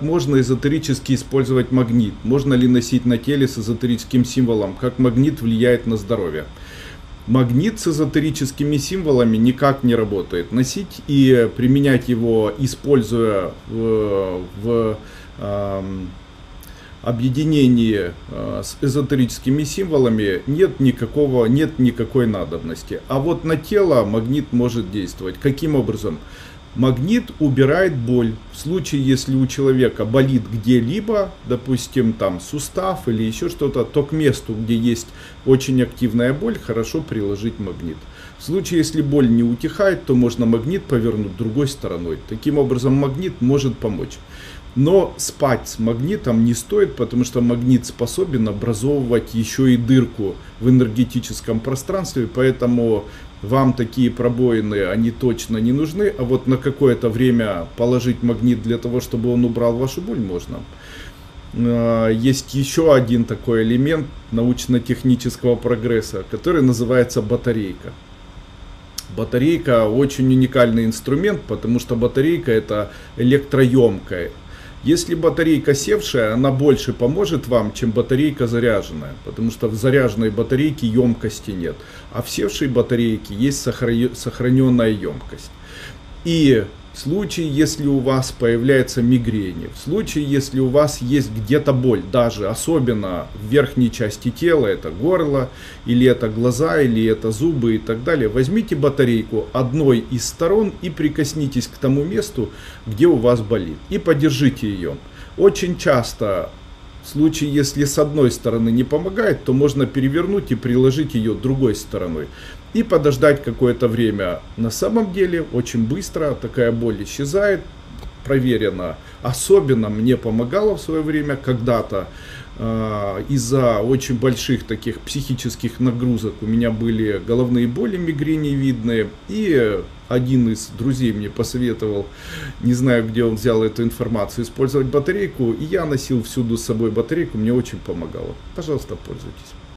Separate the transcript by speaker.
Speaker 1: можно эзотерически использовать магнит? Можно ли носить на теле с эзотерическим символом? Как магнит влияет на здоровье? Магнит с эзотерическими символами никак не работает. Носить и применять его, используя в объединении с эзотерическими символами, нет никакой надобности. А вот на тело магнит может действовать. Каким образом? Магнит убирает боль. В случае, если у человека болит где-либо, допустим, там сустав или еще что-то, то к месту, где есть очень активная боль, хорошо приложить магнит. В случае, если боль не утихает, то можно магнит повернуть другой стороной. Таким образом, магнит может помочь. Но спать с магнитом не стоит, потому что магнит способен образовывать еще и дырку в энергетическом пространстве, поэтому вам такие пробоины, они точно не нужны, а вот на какое-то время положить магнит для того, чтобы он убрал вашу боль, можно. Есть еще один такой элемент научно-технического прогресса, который называется батарейка. Батарейка очень уникальный инструмент, потому что батарейка это электроемкая. Если батарейка севшая, она больше поможет вам, чем батарейка заряженная, потому что в заряженной батарейке емкости нет, а в севшей батарейке есть сохраненная емкость. И в случае, если у вас появляется мигрень, в случае, если у вас есть где-то боль, даже особенно в верхней части тела, это горло, или это глаза, или это зубы и так далее, возьмите батарейку одной из сторон и прикоснитесь к тому месту, где у вас болит, и подержите ее. Очень часто, в случае, если с одной стороны не помогает, то можно перевернуть и приложить ее другой стороной. И подождать какое-то время. На самом деле очень быстро такая боль исчезает, проверено. Особенно мне помогало в свое время когда-то из-за очень больших таких психических нагрузок. У меня были головные боли, мигрени видные. И один из друзей мне посоветовал, не знаю, где он взял эту информацию, использовать батарейку. И я носил всюду с собой батарейку, мне очень помогало. Пожалуйста, пользуйтесь.